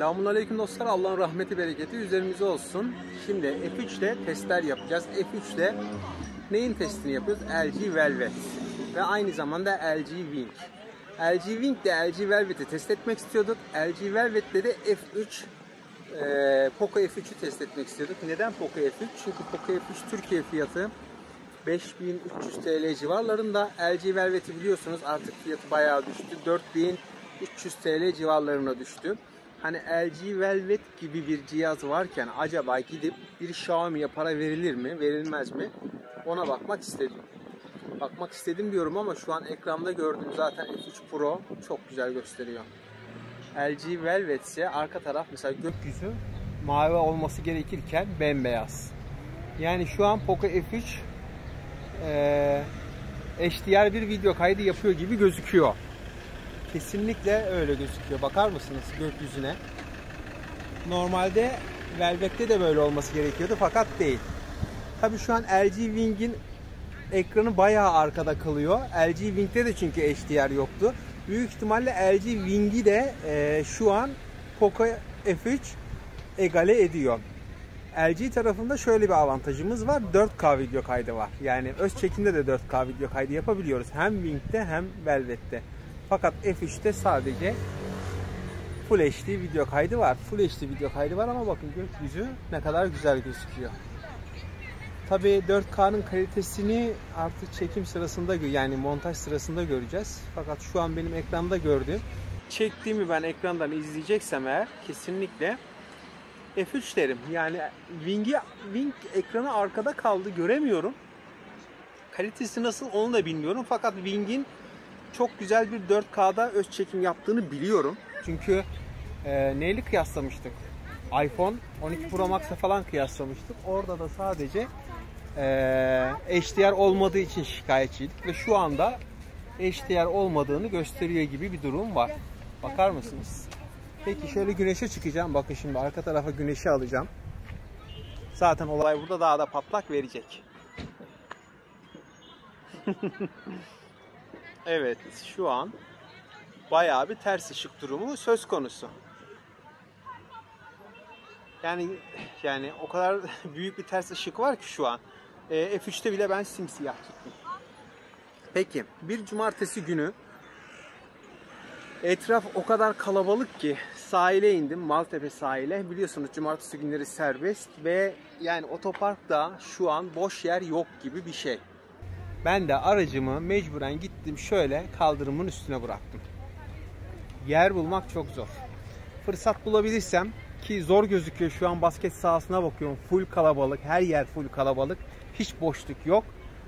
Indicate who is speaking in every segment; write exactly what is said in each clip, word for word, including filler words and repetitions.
Speaker 1: Selamünaleyküm dostlar. Allah'ın rahmeti bereketi üzerimize olsun. Şimdi F üç ile testler yapacağız. F üç ile neyin testini yapıyoruz? L G Velvet ve aynı zamanda L G Wing. L G Wing ile L G Velvet'i test etmek istiyorduk. L G Velvet'le de F üç e, Poco F üç'ü test etmek istiyorduk. Neden Poco F üç? Çünkü Poco F üç Türkiye fiyatı beş bin üç yüz TL civarlarında. L G Velvet'i biliyorsunuz artık fiyatı bayağı düştü. dört bin üç yüz TL civarlarına düştü. Hani L G Velvet gibi bir cihaz varken acaba gidip bir Xiaomi'ye para verilir mi, verilmez mi? Ona bakmak istedim. Bakmak istedim diyorum ama şu an ekranda gördüğüm zaten F üç Pro çok güzel gösteriyor. L G Velvet ise arka taraf mesela gökyüzü mavi olması gerekirken bembeyaz. Yani şu an Poco F üç e, H D R bir video kaydı yapıyor gibi gözüküyor. Kesinlikle öyle gözüküyor. Bakar mısınız gökyüzüne? Normalde Velvet'te de böyle olması gerekiyordu fakat değil. Tabii şu an L G Wing'in ekranı bayağı arkada kalıyor. L G Wing'de de çünkü H D R yoktu. Büyük ihtimalle L G Wing'i de e, şu an Poco F üç egale ediyor. L G tarafında şöyle bir avantajımız var. dört K video kaydı var. Yani öz çekimde de dört K video kaydı yapabiliyoruz. Hem Wing'de hem Velvet'te. Fakat F üç'te sadece Full H D video kaydı var. Full H D video kaydı var ama bakın gökyüzü ne kadar güzel gözüküyor. Tabii dört K'nın kalitesini artık çekim sırasında yani montaj sırasında göreceğiz. Fakat şu an benim ekranda gördüğüm, çektiğimi ben ekrandan izleyeceksem eğer kesinlikle F üç derim. Yani Wing'i, Wing ekranı arkada kaldı, göremiyorum. Kalitesi nasıl onu da bilmiyorum. Fakat Wing'in çok güzel bir dört K'da öz çekim yaptığını biliyorum. Çünkü e, neyle kıyaslamıştık? iPhone on iki Pro Max'a falan kıyaslamıştık. Orada da sadece e, H D R olmadığı için şikayetçiydik. Ve şu anda H D R olmadığını gösteriyor gibi bir durum var. Bakar mısınız? Peki şöyle güneşe çıkacağım. Bakın şimdi arka tarafa güneşi alacağım. Zaten olay burada daha da patlak verecek. Evet, şu an bayağı bir ters ışık durumu söz konusu. Yani yani o kadar büyük bir ters ışık var ki şu an. E, F üç'te bile ben simsiyah tuttum. Peki, bir cumartesi günü etraf o kadar kalabalık ki sahile indim, Maltepe sahile. Biliyorsunuz cumartesi günleri serbest ve yani otoparkta şu an boş yer yok gibi bir şey. Ben de aracımı mecburen gittim şöyle kaldırımın üstüne bıraktım. Yer bulmak çok zor. Fırsat bulabilirsem ki zor gözüküyor şu an basket sahasına bakıyorum. Full kalabalık, her yer full kalabalık. Hiç boşluk yok.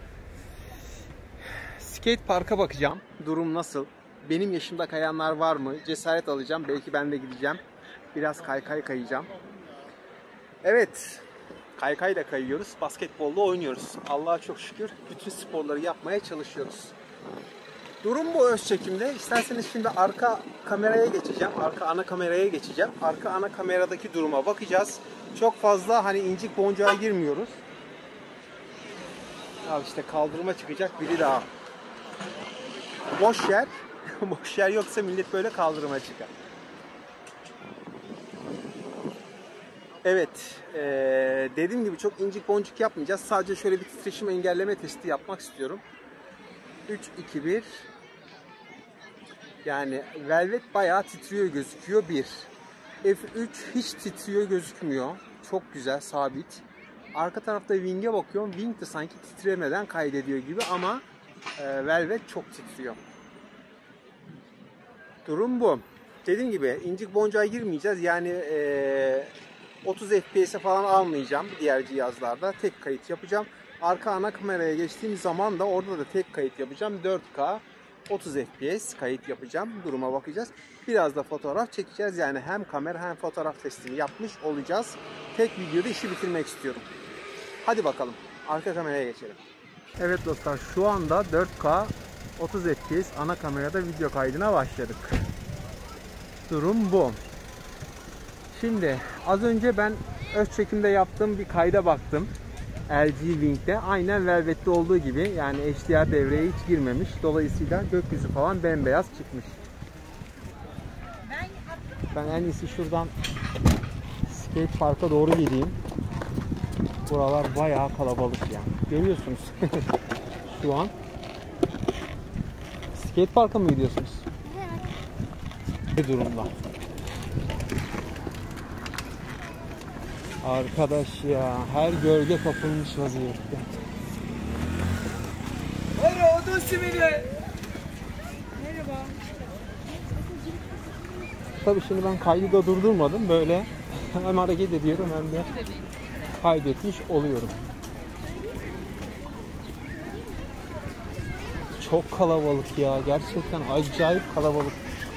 Speaker 1: Skate parka bakacağım. Durum nasıl? Benim yaşımda kayanlar var mı? Cesaret alacağım. Belki ben de gideceğim. Biraz kaykay kayacağım. Evet. Kaykay da kayıyoruz. Basketbolda oynuyoruz. Allah'a çok şükür bütün sporları yapmaya çalışıyoruz. Durum bu öz çekimde. İsterseniz şimdi arka kameraya geçeceğim. Arka ana kameraya geçeceğim. Arka ana kameradaki duruma bakacağız. Çok fazla hani incik boncuğa girmiyoruz. Abi işte kaldırıma çıkacak biri daha. Boş yer. Boş yer yoksa millet böyle kaldırıma çıkar. Evet, ee, dediğim gibi çok incik boncuk yapmayacağız. Sadece şöyle bir titreşim engelleme testi yapmak istiyorum. üç, iki, bir. Yani Velvet bayağı titriyor gözüküyor. bir. F üç hiç titriyor gözükmüyor. Çok güzel, sabit. Arka tarafta Wing'e bakıyorum. Wing de sanki titremeden kaydediyor gibi ama e, Velvet çok titriyor. Durum bu. Dediğim gibi incik boncuğa girmeyeceğiz. Yani e, otuz F P S'e falan almayacağım diğer cihazlarda. Tek kayıt yapacağım. Arka ana kameraya geçtiğim zaman da orada da tek kayıt yapacağım. dört K otuz F P S kayıt yapacağım. Duruma bakacağız. Biraz da fotoğraf çekeceğiz. Yani hem kamera hem fotoğraf testini yapmış olacağız. Tek videoda işi bitirmek istiyorum. Hadi bakalım. Arka kameraya geçelim. Evet dostlar, şu anda dört K otuz F P S ana kamerada video kaydına başladık. Durum bu. Şimdi az önce ben öz çekimde yaptığım bir kayda baktım. L G Wing'de aynen Velvet'te olduğu gibi, yani H D R devreye hiç girmemiş. Dolayısıyla gökyüzü falan bembeyaz çıkmış. Ben en iyisi şuradan skate parka doğru gideyim. Buralar bayağı kalabalık yani. Görüyorsunuz şu an. Skate parka mı gidiyorsunuz? Ne durumda? Arkadaş ya, her gölge kapılmış vaziyette.
Speaker 2: Merhaba, odun simidi. Merhaba.
Speaker 1: Tabii şimdi ben kaydı da durdurmadım. Böyle hem hareket ediyorum hem de kaydetmiş oluyorum. Çok kalabalık ya. Gerçekten acayip kalabalık.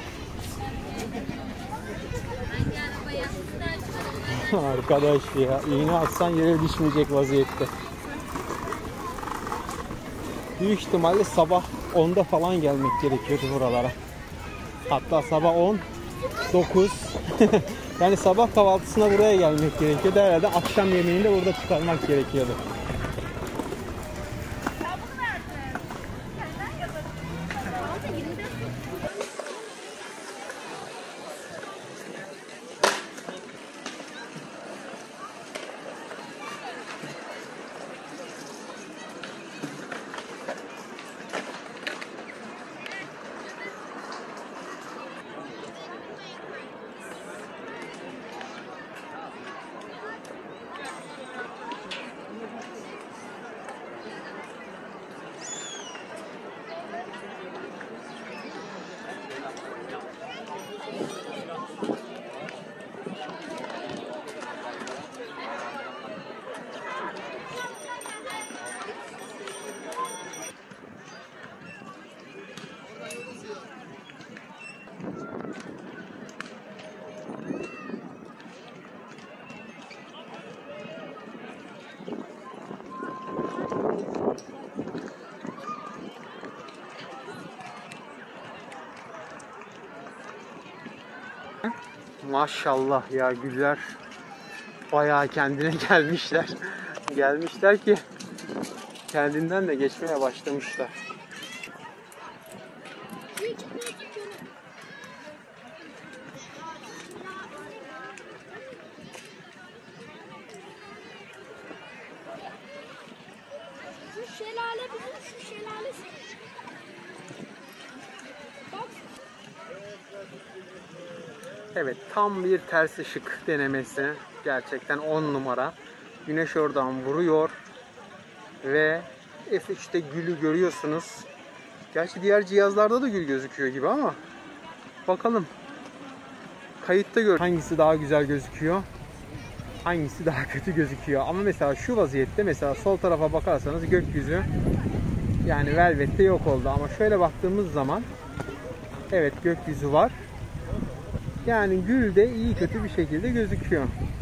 Speaker 1: Arkadaş ya, iğne atsan yere düşmeyecek vaziyette. Büyük ihtimalle sabah onda falan gelmek gerekiyordu buralara. Hatta sabah on, dokuz. Yani sabah kahvaltısına buraya gelmek gerekiyordu. Herhalde akşam yemeğini de burada çıkarmak gerekiyordu. Maşallah ya, güller bayağı kendine gelmişler. Gelmişler ki kendinden de geçmeye başlamışlar.
Speaker 3: Şu şelale bizim, şu şelale. Bak.
Speaker 1: Evet, tam bir ters ışık denemesi. Gerçekten on numara. Güneş oradan vuruyor. Ve F üç'te gülü görüyorsunuz. Gerçi diğer cihazlarda da gül gözüküyor gibi ama bakalım. Kayıtta gör hangisi daha güzel gözüküyor, hangisi daha kötü gözüküyor. Ama mesela şu vaziyette, mesela sol tarafa bakarsanız gökyüzü yani Velvet'te yok oldu. Ama şöyle baktığımız zaman evet, gökyüzü var. Yani gül de iyi kötü bir şekilde gözüküyor.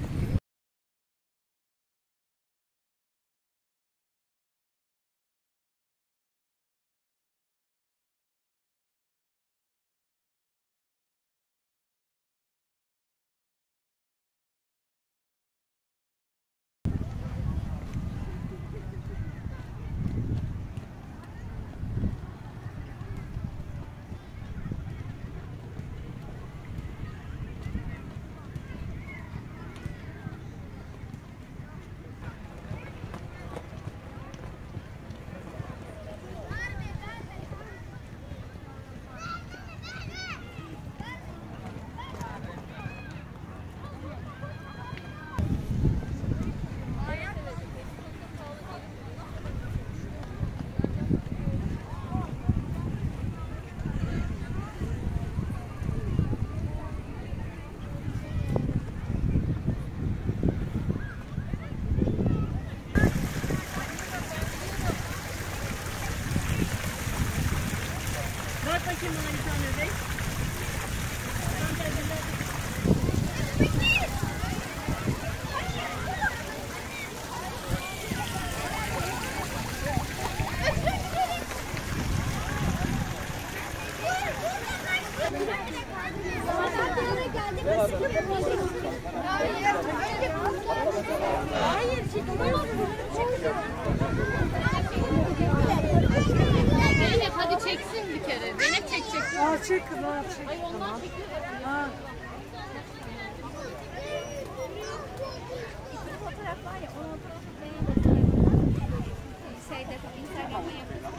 Speaker 3: Hayır,
Speaker 4: Zeynep hadi çeksin bir kere. Zeynep çekecek.
Speaker 2: Aa, çek kız, aa, çek.
Speaker 4: Ay onlar çekiyor.
Speaker 2: Ha.
Speaker 3: taraf var ya, onun fotoğrafını beğendim. Şeyde, Instagram'da yapıyorum.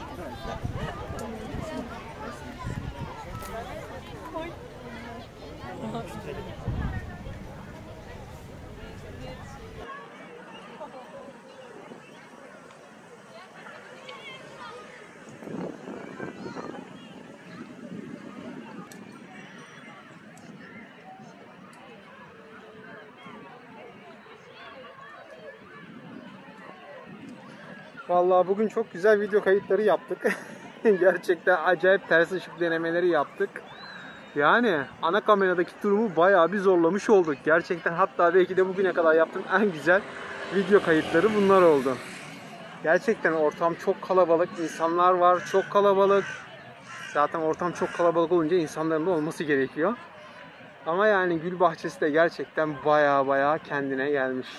Speaker 1: Vallahi bugün çok güzel video kayıtları yaptık. Gerçekten acayip ters ışık denemeleri yaptık. Yani ana kameradaki durumu bayağı bir zorlamış olduk. Gerçekten hatta belki de bugüne kadar yaptığım en güzel video kayıtları bunlar oldu. Gerçekten ortam çok kalabalık. İnsanlar var, çok kalabalık. Zaten ortam çok kalabalık olunca insanların da olması gerekiyor. Ama yani gül bahçesi de gerçekten bayağı bayağı kendine gelmiş.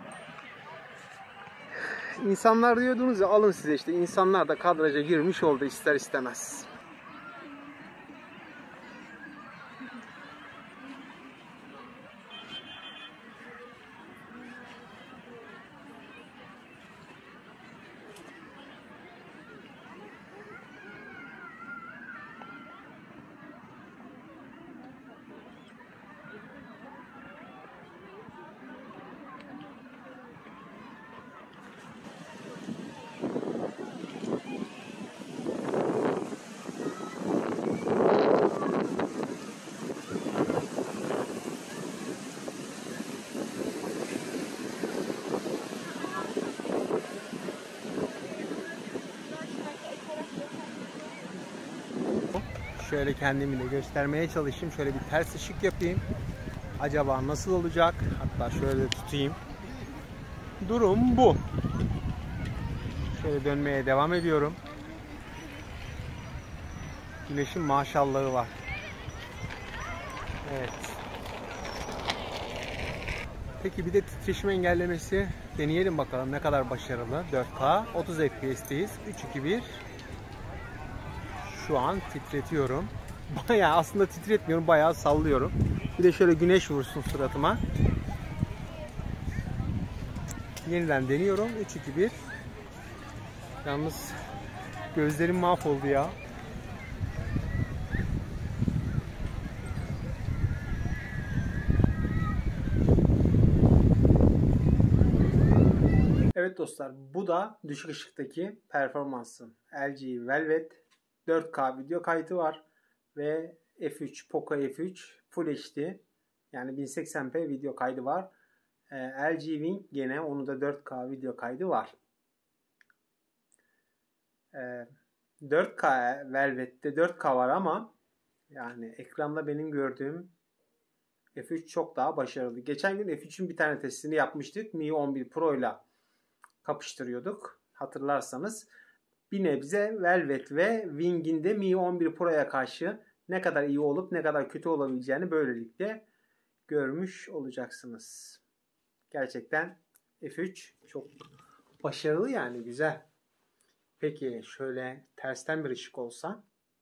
Speaker 1: İnsanlar diyordunuz ya, alın size işte, insanlar da kadraja girmiş oldu ister istemez. Şöyle kendimi de göstermeye çalışayım. Şöyle bir ters ışık yapayım. Acaba nasıl olacak? Hatta şöyle tutayım. Durum bu. Şöyle dönmeye devam ediyorum. Güneşin maşallahı var. Evet. Peki bir de titreşim engellemesi deneyelim bakalım ne kadar başarılı. dört K otuz F P S'teyiz. üç iki bir. Şu an titretiyorum. Bayağı aslında titretmiyorum, bayağı sallıyorum. Bir de şöyle güneş vursun suratıma. Yeniden deniyorum. üç iki bir. Yalnız gözlerim mahvoldu ya. Evet dostlar, bu da düşük ışıktaki performansım. L G Velvet dört K video kaydı var ve F üç Poco F üç Full H D, yani bin seksen p video kaydı var. Ee, L G Wing gene onu da dört K video kaydı var. Ee, dört K Velvet'te dört K var ama yani ekranda benim gördüğüm F üç çok daha başarılı. Geçen gün F üçün bir tane testini yapmıştık. Mi on bir Pro ile kapıştırıyorduk. Hatırlarsanız bir nebze Velvet ve Wing'in de Mi on bir Pro'ya karşı ne kadar iyi olup ne kadar kötü olabileceğini böylelikle görmüş olacaksınız. Gerçekten F üç çok başarılı, yani güzel. Peki şöyle tersten bir ışık olsa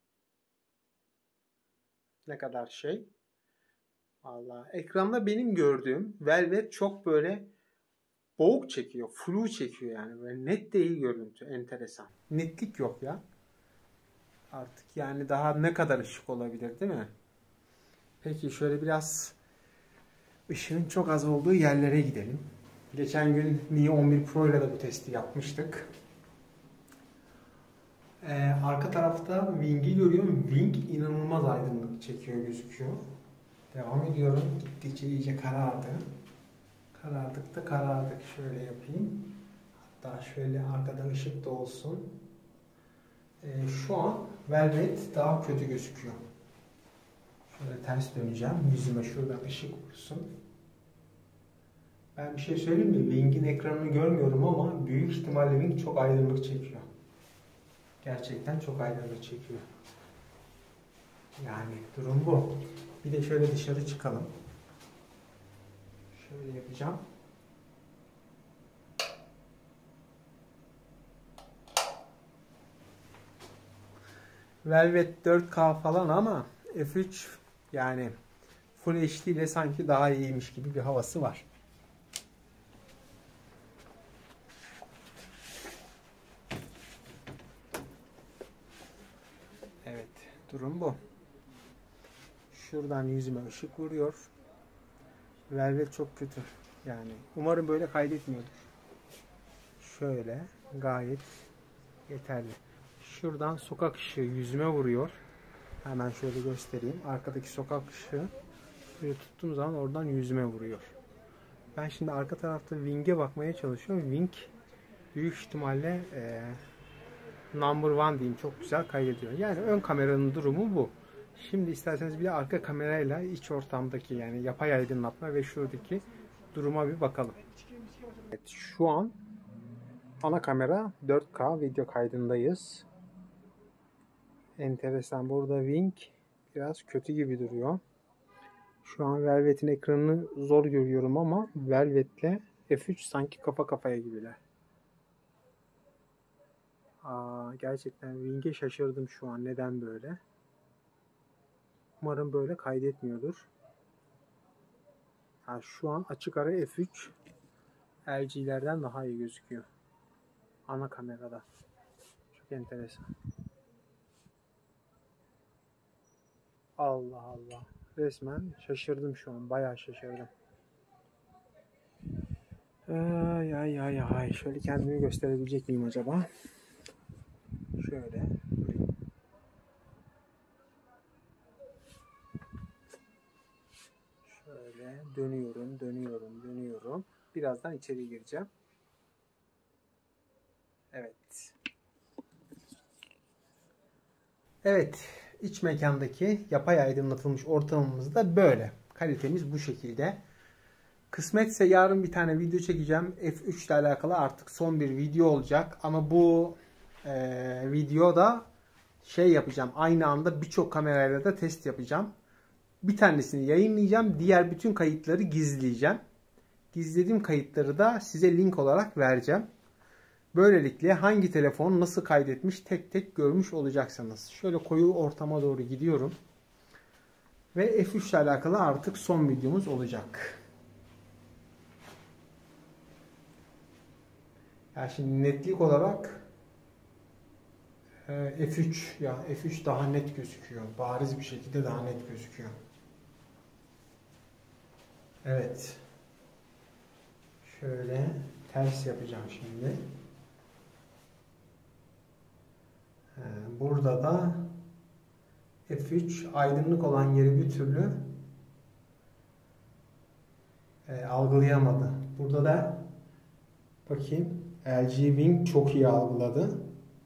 Speaker 1: ne kadar şey. Vallahi ekranda benim gördüğüm Velvet çok böyle boğuk çekiyor, flu çekiyor yani. Böyle net değil görüntü, enteresan. Netlik yok ya. Artık yani daha ne kadar ışık olabilir değil mi? Peki şöyle biraz ışığın çok az olduğu yerlere gidelim. Geçen gün Mi on bir Pro ile de bu testi yapmıştık. Ee, arka tarafta Wing'i görüyorum. Wing inanılmaz aydınlık çekiyor, gözüküyor. Devam ediyorum. Gittikçe iyice karardı. Karardık da karardık. Şöyle yapayım. Hatta şöyle arkada ışık da olsun. Ee, şu an Velvet daha kötü gözüküyor. Şöyle ters döneceğim. Yüzüme şuradan ışık vursun. Ben bir şey söyleyeyim mi? Wing'in ekranını görmüyorum ama büyük ihtimalle Wing çok aydınlık çekiyor. Gerçekten çok aydınlık çekiyor. Yani durum bu. Bir de şöyle dışarı çıkalım. Şöyle yapacağım. Velvet dört K falan ama F üç yani Full H D ile sanki daha iyiymiş gibi bir havası var. durum bu. Şuradan yüzüme ışık vuruyor. Velvet çok kötü. Yani umarım böyle kaydetmiyordur. Şöyle gayet yeterli. Şuradan sokak ışığı yüzüme vuruyor. Hemen şöyle göstereyim. Arkadaki sokak ışığı böyle tuttuğum zaman oradan yüzüme vuruyor. Ben şimdi arka tarafta Wing'e bakmaya çalışıyorum. Wing büyük ihtimalle e, number one diyeyim, çok güzel kaydediyor. Yani ön kameranın durumu bu. Şimdi isterseniz bir de arka kamerayla iç ortamdaki yani yapay aydınlatma ve şuradaki duruma bir bakalım. Evet, şu an ana kamera dört K video kaydındayız. Enteresan. Burada Wing biraz kötü gibi duruyor. Şu an Velvet'in ekranını zor görüyorum ama Velvet'le F üç sanki kafa kafaya gibiler. Aa, gerçekten Wing'e şaşırdım şu an. Neden böyle? Umarım böyle kaydetmiyordur. Ha, şu an açık ara F üç L G'lerden daha iyi gözüküyor. Ana kamerada. Çok enteresan. Allah Allah. Resmen şaşırdım şu an. Bayağı şaşırdım. Ay ay ay ay. Şöyle kendimi gösterebilecek miyim acaba? Şöyle. Şöyle dönüyorum, dönüyorum, dönüyorum. Birazdan içeri gireceğim. Evet. Evet. İç mekandaki yapay aydınlatılmış ortamımız da böyle. Kalitemiz bu şekilde. Kısmetse yarın bir tane video çekeceğim. F üç ile alakalı artık son bir video olacak. Ama bu e, videoda şey yapacağım. Aynı anda birçok kamerayla da test yapacağım. Bir tanesini yayınlayacağım. Diğer bütün kayıtları gizleyeceğim. Gizlediğim kayıtları da size link olarak vereceğim. Böylelikle hangi telefon nasıl kaydetmiş tek tek görmüş olacaksınız. Şöyle koyu ortama doğru gidiyorum. Ve F üç ile alakalı artık son videomuz olacak. Ya şimdi netlik olarak F üç ya F üç daha net gözüküyor. Bariz bir şekilde daha net gözüküyor. Evet. Şöyle ters yapacağım şimdi. Burada da F üç aydınlık olan yeri bir türlü e, algılayamadı. Burada da bakayım L G Wing çok iyi algıladı.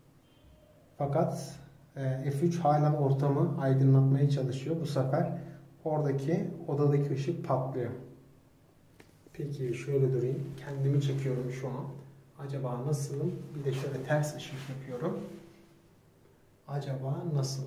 Speaker 1: Fakat e, F üç hala ortamı aydınlatmaya çalışıyor. Bu sefer oradaki odadaki ışık patlıyor. Peki şöyle durayım. Kendimi çekiyorum şu an. Acaba nasılım? Bir de şöyle ters ışık yapıyorum. Acaba nasıl?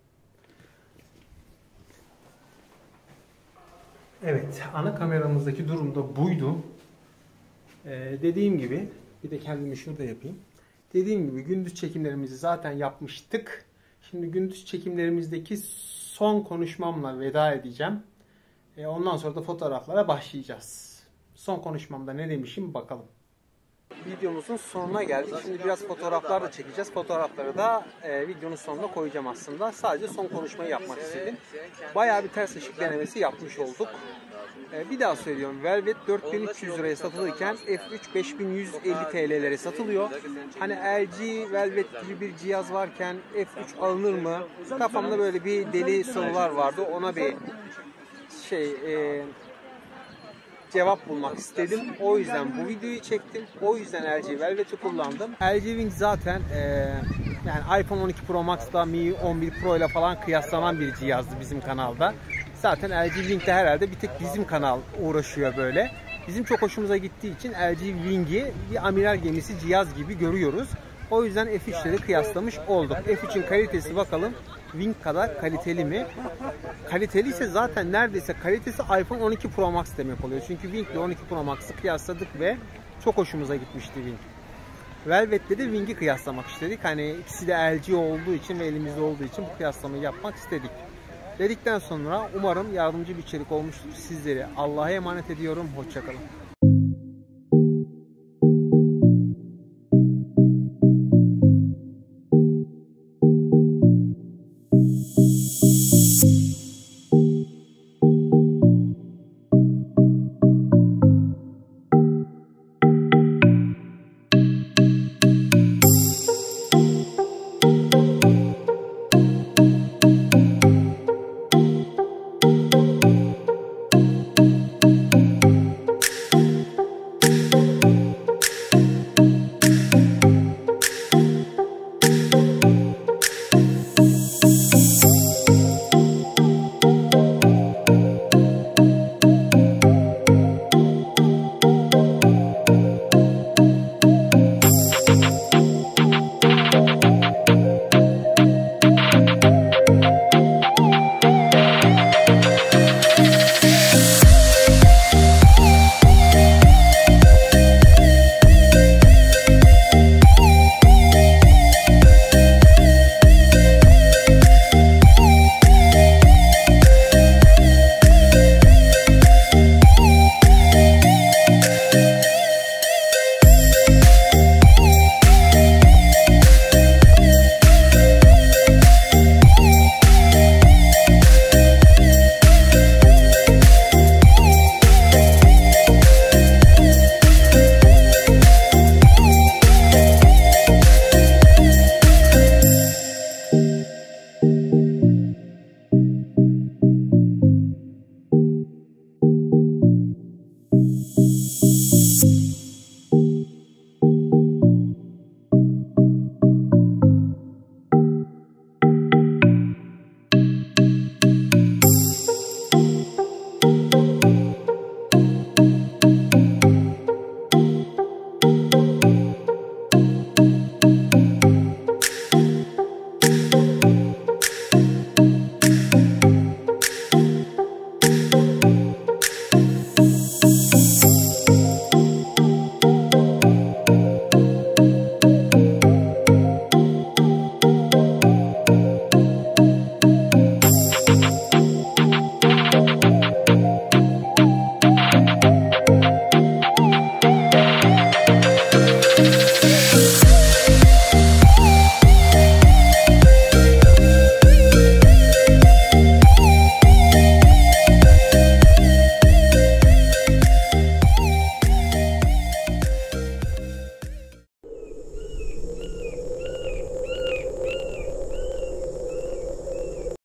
Speaker 1: Evet, ana kameramızdaki durum da buydu. Ee, dediğim gibi, bir de kendimi şurada yapayım. Dediğim gibi gündüz çekimlerimizi zaten yapmıştık. Şimdi gündüz çekimlerimizdeki son konuşmamla veda edeceğim. Ee, ondan sonra da fotoğraflara başlayacağız. Son konuşmamda ne demişim bakalım. Videomuzun sonuna geldik. Şimdi biraz fotoğraflar da çekeceğiz. Fotoğrafları da e, videonun sonuna koyacağım aslında. Sadece son konuşmayı yapmak istedim. Bayağı bir ters ışık denemesi yapmış olduk. E, bir daha söylüyorum. Velvet dört bin üç yüz liraya satılırken F üç beş bin yüz elli T L'lere satılıyor. Hani L G Velvet gibi bir cihaz varken F üç alınır mı? Kafamda böyle bir deli sorular vardı. Ona bir şey... E, cevap bulmak istedim. O yüzden bu videoyu çektim. O yüzden L G Velvet'i kullandım. L G Wing zaten e, yani iPhone on iki Pro Max'la Mi on bir Pro ile falan kıyaslanan bir cihazdı bizim kanalda. Zaten L G Wing'de herhalde bir tek bizim kanal uğraşıyor böyle. Bizim çok hoşumuza gittiği için L G Wing'i bir amiral gemisi cihaz gibi görüyoruz. O yüzden F üç ile kıyaslamış olduk. F üçün kalitesi bakalım Wing kadar kaliteli mi? Kaliteli ise zaten neredeyse kalitesi iPhone on iki Pro Max demek oluyor. Çünkü Wing ile on iki Pro Max'ı kıyasladık ve çok hoşumuza gitmişti Wing. Velvet'le de Wing'i kıyaslamak istedik. Hani ikisi de L G olduğu için ve elimizde olduğu için bu kıyaslamayı yapmak istedik. Dedikten sonra umarım yardımcı bir içerik olmuştur sizleri. Allah'a emanet ediyorum. Hoşça kalın.